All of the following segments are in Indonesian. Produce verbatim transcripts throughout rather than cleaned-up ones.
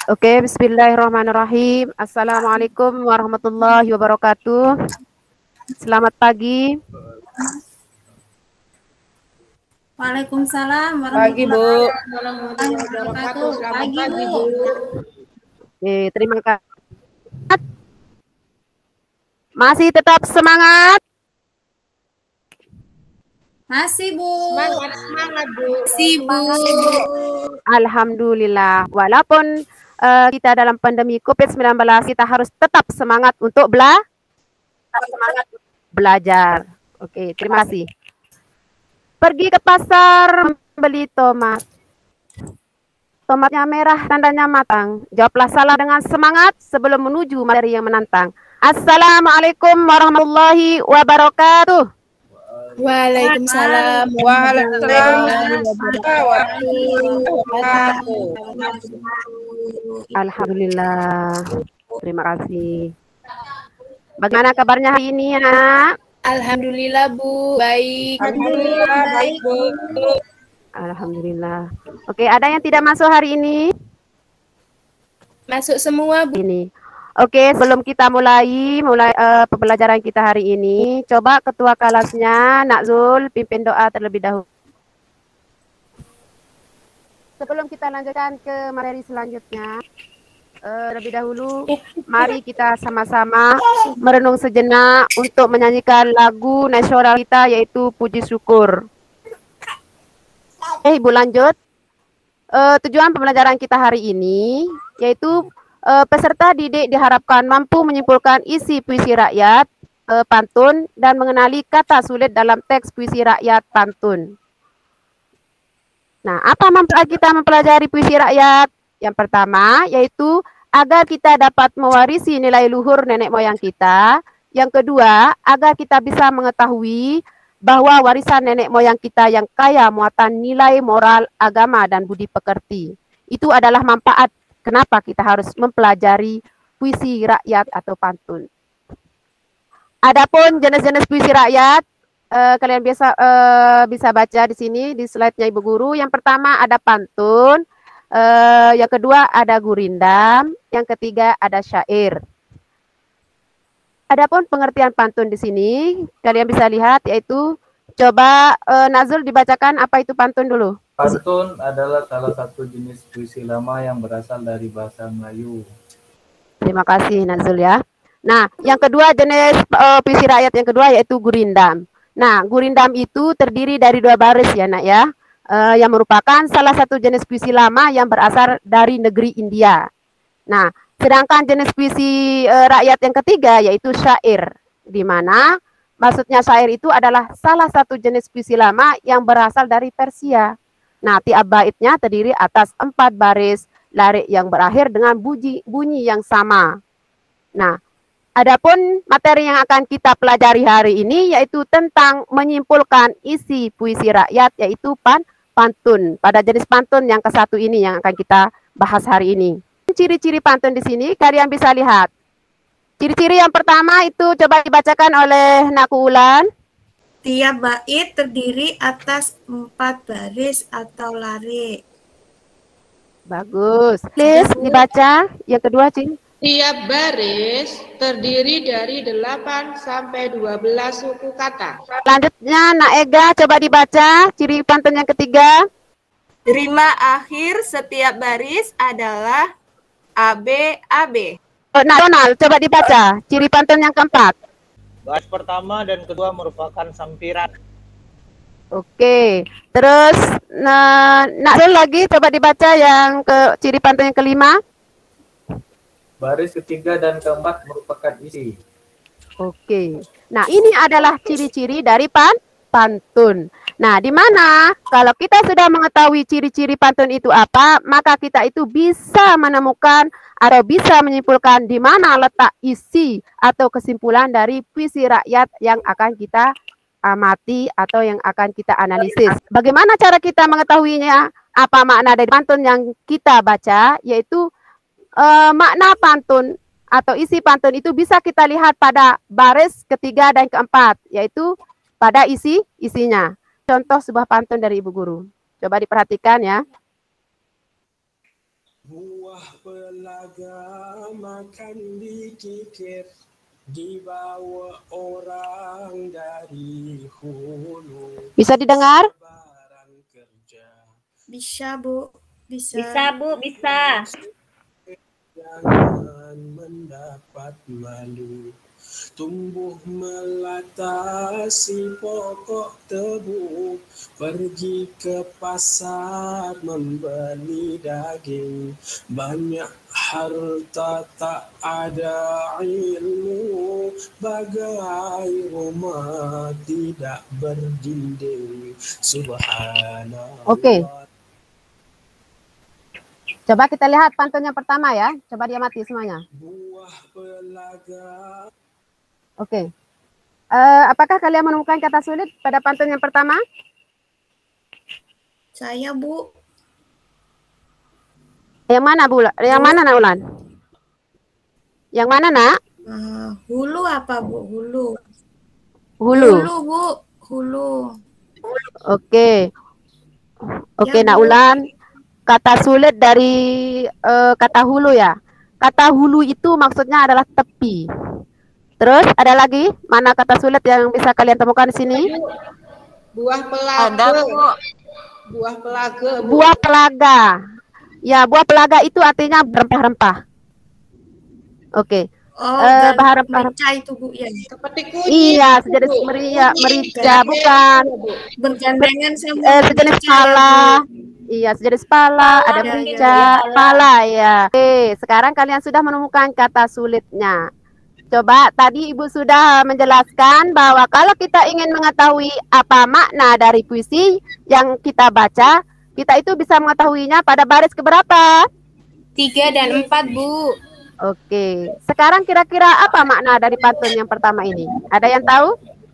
Oke, bismillahirrahmanirrahim. Assalamualaikum warahmatullahi wabarakatuh. Selamat pagi. Waalaikumsalam Pagi, Bu. warahmatullahi wabarakatuh. Pagi, Bu. Oke, terima kasih. Masih tetap semangat? Masih, Bu. Semangat, semangat, Bu. Masih, Bu. Alhamdulillah. Walaupun uh, kita dalam pandemi covid sembilan belas, kita harus tetap semangat untuk bela semangat belajar. Oke, terima kasih. Pergi ke pasar membeli tomat. Tomatnya merah, tandanya matang. Jawablah salah dengan semangat sebelum menuju materi yang menantang. Assalamualaikum warahmatullahi wabarakatuh. Waalaikumsalam warahmatullahi wabarakatuh. Alhamdulillah. Terima kasih. Bagaimana kabarnya hari ini, anak? Alhamdulillah, Bu. Baik. Alhamdulillah, baik, Bu. Alhamdulillah. Oke, ada yang tidak masuk hari ini? Masuk semua, Bu. Ini. Oke, sebelum kita mulai mulai uh, pembelajaran kita hari ini, coba ketua kelasnya Nak Zul pimpin doa terlebih dahulu. Sebelum kita lanjutkan ke materi selanjutnya, uh, terlebih dahulu, mari kita sama-sama merenung sejenak untuk menyanyikan lagu nasional kita, yaitu Puji Syukur. Oke, Ibu lanjut. Uh, tujuan pembelajaran kita hari ini, yaitu uh, peserta didik diharapkan mampu menyimpulkan isi puisi rakyat, uh, pantun, dan mengenali kata sulit dalam teks puisi rakyat pantun. Nah, apa manfaat kita mempelajari puisi rakyat? Yang pertama, yaitu agar kita dapat mewarisi nilai luhur nenek moyang kita. Yang kedua, agar kita bisa mengetahui bahwa warisan nenek moyang kita yang kaya muatan nilai moral, agama, dan budi pekerti. Itu adalah manfaat kenapa kita harus mempelajari puisi rakyat atau pantun. Adapun jenis-jenis puisi rakyat, eh, kalian biasa eh, bisa baca di sini di slide-nya Ibu Guru. Yang pertama ada pantun, eh, yang kedua ada gurindam, yang ketiga ada syair. Adapun pengertian pantun di sini, kalian bisa lihat yaitu, coba uh, Nazul dibacakan apa itu pantun dulu. Pantun adalah salah satu jenis puisi lama yang berasal dari bahasa Melayu. Terima kasih Nazul ya. Nah, yang kedua jenis uh, puisi rakyat yang kedua yaitu gurindam. Nah, gurindam itu terdiri dari dua baris ya nak ya, uh, yang merupakan salah satu jenis puisi lama yang berasal dari negeri India. Nah, sedangkan jenis puisi e, rakyat yang ketiga yaitu syair, di mana maksudnya syair itu adalah salah satu jenis puisi lama yang berasal dari Persia. Nah, tiap baitnya terdiri atas empat baris larik yang berakhir dengan bunyi, bunyi yang sama. Nah, adapun materi yang akan kita pelajari hari ini yaitu tentang menyimpulkan isi puisi rakyat yaitu pan, pantun. Pada jenis pantun yang ke satu ini yang akan kita bahas hari ini. Ciri-ciri pantun di sini kalian bisa lihat. Ciri-ciri yang pertama itu coba dibacakan oleh Naku Ulan. Tiap bait terdiri atas empat baris atau larik. Bagus. Please dibaca. Yang kedua, Cing. Tiap baris terdiri dari delapan sampai dua belas suku kata. Selanjutnya Nak Ega coba dibaca ciri pantun yang ketiga. Rima akhir setiap baris adalah A B A B. Oh, nah, Ronald, coba dibaca ciri pantun yang keempat. Baris pertama dan kedua merupakan sampiran. Oke, terus nah, Nakrul lagi coba dibaca yang ke ciri pantun yang kelima. Baris ketiga dan keempat merupakan isi. Oke, nah ini adalah ciri-ciri dari pan pantun. Nah, di mana kalau kita sudah mengetahui ciri-ciri pantun itu apa, maka kita itu bisa menemukan atau bisa menyimpulkan di mana letak isi atau kesimpulan dari puisi rakyat yang akan kita amati atau yang akan kita analisis. Bagaimana cara kita mengetahuinya? Apa makna dari pantun yang kita baca? Yaitu eh, makna pantun atau isi pantun itu bisa kita lihat pada baris ketiga dan keempat, yaitu pada isi isinya. Contoh sebuah pantun dari Ibu Guru. Coba diperhatikan ya. Buah pelaga makan dikikir, dibawa orang dari hulu. Bisa didengar? Barang kerja. Bisa, Bu. Bisa. Bisa, Bu, bisa. Jangan mendapat malu. Tumbuh melata si pokok tebu, pergi ke pasar membeli daging. Banyak harta tak ada ilmu, bagai rumah tidak berdinding. Subhanallah. Oke. Coba kita lihat pantun yang pertama ya. Coba dia mati semuanya. Buah pelaga. Oke. Uh, apakah kalian menemukan kata sulit pada pantun yang pertama? Saya, Bu. Yang mana, Bu? Yang mana, Nak Ulan? Yang mana, Nak? Uh, hulu apa, Bu? Hulu. Hulu. Hulu, Bu. Hulu. Oke. Oke, Ya, Nak Bu. Ulan. Kata sulit dari uh, kata hulu ya. Kata hulu itu maksudnya adalah tepi. Terus ada lagi mana kata sulit yang bisa kalian temukan di sini? Buah pelaga. Ada, Bu. Buah pelaga. Bu. Buah pelaga. Ya, buah pelaga itu artinya rempah-rempah. Oke. Oh, Eh, dan bahan rempah. merica itu, Bu, ya. Seperti kunyit. Iya, sejenis Bu. merica, Kunyit. merica bukan. Bergandengan sama Eh, sejenis merica, pala. Bu. Iya, sejenis pala, ada ya, merica, ya. pala ya. Oke, sekarang kalian sudah menemukan kata sulitnya. Coba tadi Ibu sudah menjelaskan bahwa kalau kita ingin mengetahui apa makna dari puisi yang kita baca, kita itu bisa mengetahuinya pada baris keberapa? Tiga dan empat, Bu. Oke, sekarang kira-kira apa makna dari pantun yang pertama ini? Ada yang tahu?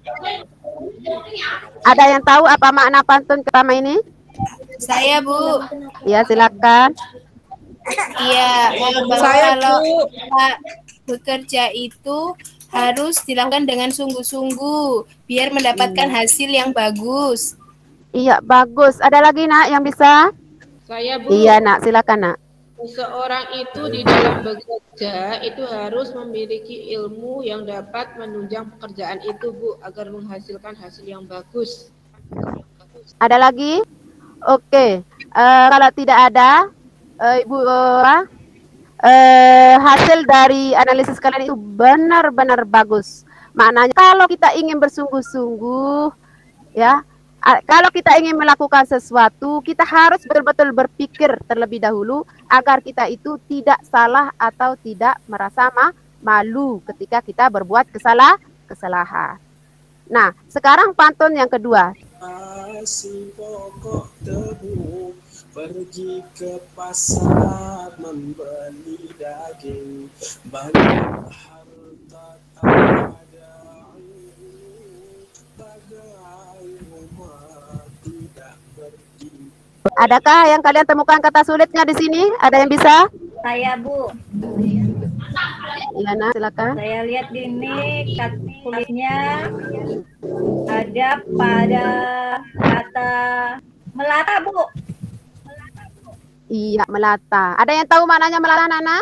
Ada yang tahu apa makna pantun pertama ini? Saya, Bu. Ya, silakan. Iya, bahwa Saya, kalau Bu. kita bekerja itu harus dilakukan dengan sungguh-sungguh biar mendapatkan hasil yang bagus. Iya, bagus. Ada lagi, Nak, yang bisa? Saya, Bu. Iya, Nak, silakan, Nak. Seseorang itu di dalam bekerja itu harus memiliki ilmu yang dapat menunjang pekerjaan itu, Bu, agar menghasilkan hasil yang bagus. Ada lagi? Oke. Eh, kalau tidak ada, eh, Ibu uh, eh, hasil dari analisis kalian itu benar-benar bagus. Maknanya kalau kita ingin bersungguh-sungguh, ya, a- kalau kita ingin melakukan sesuatu, kita harus betul-betul berpikir terlebih dahulu agar kita itu tidak salah atau tidak merasa ma- malu ketika kita berbuat kesalah kesalahan. Nah, sekarang pantun yang kedua. Si pokok tebu, pergi ke pasar membeli daging. Banyak harta tak ada ilmu, bagai rumah tidak berdinding. Adakah yang kalian temukan kata sulitnya di sini? Ada yang bisa? Saya, Bu. Iya, Nak, silakan. Saya lihat di ini kata kulitnya ada pada kata melata, Bu. Iya, melata. Ada yang tahu maknanya melata, Nana?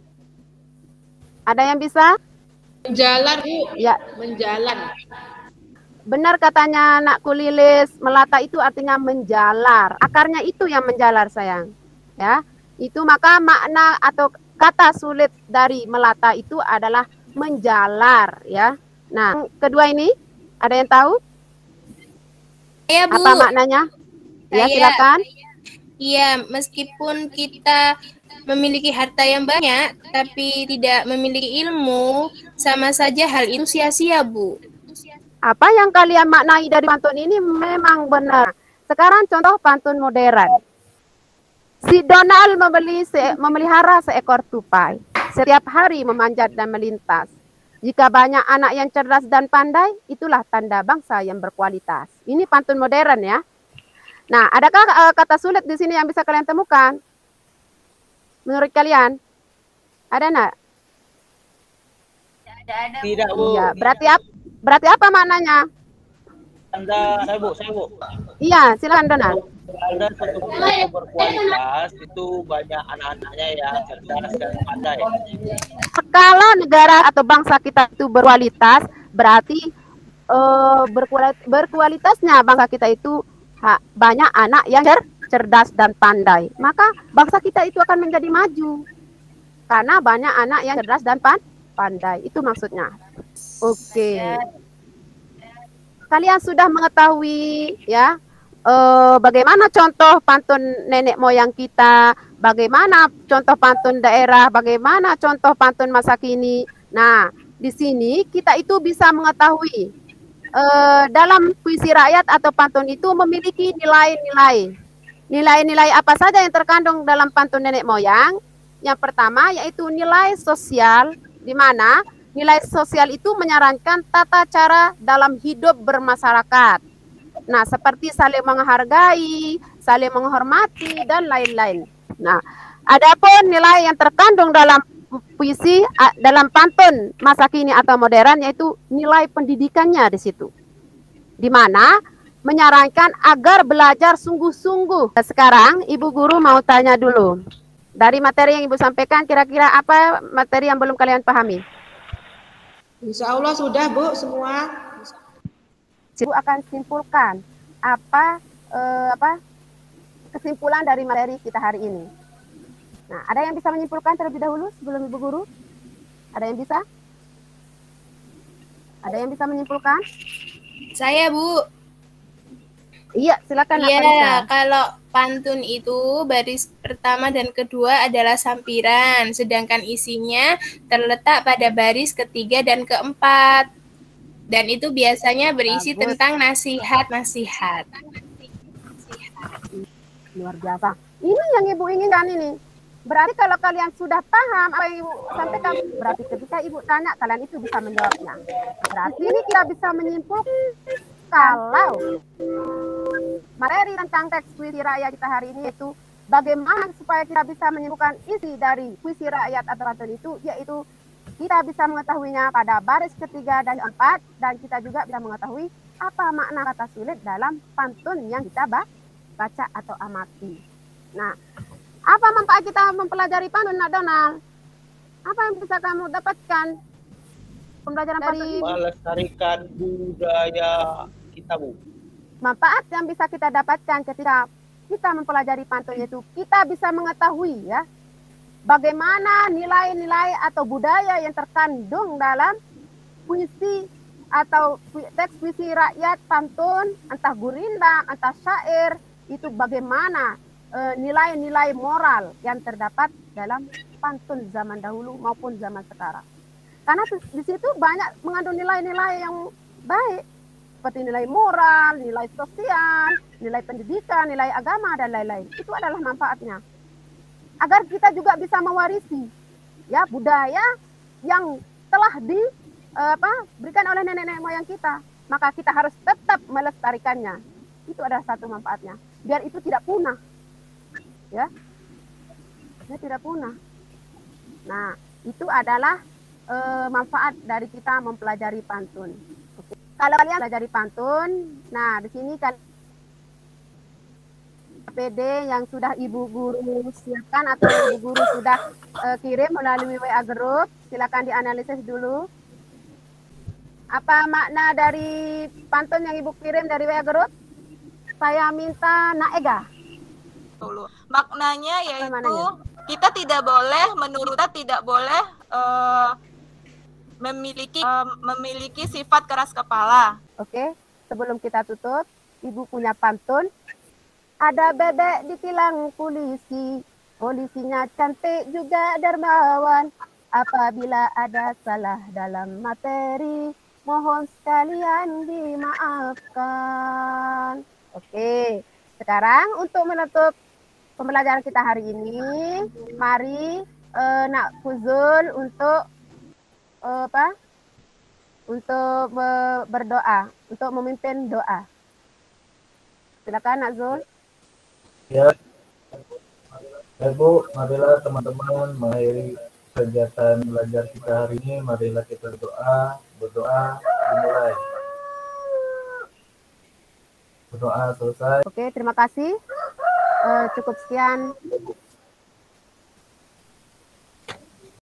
Ada yang bisa? Menjalar, Bu. Ya, Menjalan. benar katanya Nak Kulilis, melata itu artinya menjalar. Akarnya itu yang menjalar, sayang. Ya, itu maka makna atau kata sulit dari melata itu adalah menjalar, ya. Nah, kedua ini ada yang tahu Saya, Bu. apa maknanya? Ya, Saya. silakan. Iya, meskipun kita memiliki harta yang banyak, tapi tidak memiliki ilmu, sama saja hal itu sia-sia, Bu. Apa yang kalian maknai dari pantun ini memang benar. Sekarang contoh pantun modern. Si Donald membeli se memelihara seekor tupai. Setiap hari memanjat dan melintas. Jika banyak anak yang cerdas dan pandai, itulah tanda bangsa yang berkualitas. Ini pantun modern ya. Nah, adakah uh, kata sulit di sini yang bisa kalian temukan? Menurut kalian? Ada enggak? Tidak, Bu. Iya, berarti apa? Berarti apa maknanya? Anda, saya, Bu, saya, Bu. Iya, silakan Donald. ada suatu buku berkualitas itu banyak anak-anaknya yang cerdas dan pandai. Kalau negara atau bangsa kita itu berkualitas, berarti uh, berkualitas, berkualitasnya bangsa kita itu ha, banyak anak yang cer cerdas dan pandai. Maka bangsa kita itu akan menjadi maju. Karena banyak anak yang cerdas dan pan pandai. Itu maksudnya. Oke. Okay. Kalian sudah mengetahui ya uh, bagaimana contoh pantun nenek moyang kita, bagaimana contoh pantun daerah, bagaimana contoh pantun masa kini. Nah, di sini kita itu bisa mengetahui uh, dalam puisi rakyat atau pantun itu memiliki nilai-nilai. Nilai-nilai apa saja yang terkandung dalam pantun nenek moyang? Yang pertama yaitu nilai sosial, di mana nilai sosial itu menyarankan tata cara dalam hidup bermasyarakat. Nah, seperti saling menghargai, saling menghormati, dan lain-lain. Nah, adapun nilai yang terkandung dalam puisi, dalam pantun masa kini atau modern, yaitu nilai pendidikannya di situ. Di mana menyarankan agar belajar sungguh-sungguh. Sekarang, Ibu Guru mau tanya dulu. Dari materi yang Ibu sampaikan, kira-kira apa materi yang belum kalian pahami? Insya Allah sudah, Bu, semua. Ibu akan simpulkan apa eh, apa kesimpulan dari materi kita hari ini. Nah, ada yang bisa menyimpulkan terlebih dahulu sebelum Ibu Guru? Ada yang bisa? Ada yang bisa menyimpulkan? Saya, Bu. Iya, silakan. Iya, kalau pantun itu baris pertama dan kedua adalah sampiran, sedangkan isinya terletak pada baris ketiga dan keempat. Dan itu biasanya berisi Bagus. tentang nasihat-nasihat. Luar biasa. Ini yang Ibu inginkan ini. Berarti kalau kalian sudah paham apa yang Ibu sampaikan, berarti ketika Ibu tanya, kalian itu bisa menjawabnya. Berarti ini kita bisa menyimpulkan kalau materi tentang teks puisi rakyat kita hari ini itu bagaimana supaya kita bisa menyimpulkan isi dari puisi rakyat atau pantun itu, yaitu kita bisa mengetahuinya pada baris ketiga dan keempat, dan kita juga bisa mengetahui apa makna kata sulit dalam pantun yang kita baca atau amati. Nah, apa manfaat kita mempelajari pantun, Nak Donald? Apa yang bisa kamu dapatkan pembelajaran dari melestarikan budaya kita, Bu? Manfaat yang bisa kita dapatkan ketika kita mempelajari pantun itu, kita bisa mengetahui ya bagaimana nilai-nilai atau budaya yang terkandung dalam puisi atau teks puisi rakyat, pantun, entah gurindam, entah syair, itu bagaimana nilai-nilai e, moral yang terdapat dalam pantun zaman dahulu maupun zaman sekarang. Karena di situ banyak mengandung nilai-nilai yang baik, seperti nilai moral, nilai sosial, nilai pendidikan, nilai agama, dan lain-lain. Itu adalah manfaatnya. Agar kita juga bisa mewarisi ya budaya yang telah diberikan oleh nenek-nenek moyang kita. Maka kita harus tetap melestarikannya. Itu adalah satu manfaatnya. Biar itu tidak punah. Ya, dia tidak punah. Nah, itu adalah e, manfaat dari kita mempelajari pantun. Oke. Kalau kalian pelajari pantun, nah di sini kan P D yang sudah Ibu Guru siapkan atau Ibu Guru sudah e, kirim melalui W A Group, silakan dianalisis dulu. Apa makna dari pantun yang Ibu kirim dari W A Group? Saya minta Naega. Dulu. Maknanya yaitu kita tidak boleh menurut kita tidak boleh uh, memiliki uh, memiliki sifat keras kepala. Oke, sebelum kita tutup, Ibu punya pantun. Ada bebek ditilang polisi, polisinya cantik juga dermawan. Apabila ada salah dalam materi, mohon sekalian dimaafkan. Oke, sekarang untuk menutup pembelajaran kita hari ini, mari uh, Nak Fuzul untuk uh, apa? Untuk uh, berdoa, untuk memimpin doa. Silakan Nak Zul. Ya, ya Bu, marilah teman-teman mengakhiri kegiatan belajar kita hari ini. Marilah kita berdoa, berdoa dimulai. Berdoa selesai. Oke, terima kasih. Uh, cukup sekian.